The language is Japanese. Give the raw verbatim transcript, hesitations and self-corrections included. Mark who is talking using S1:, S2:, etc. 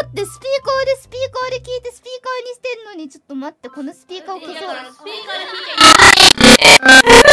S1: ってスピーカーでスピーカーで聞いてスピーカーにしてんのに、ちょっと待って、このスピーカーを消そう。
S2: スピーカーで聞いて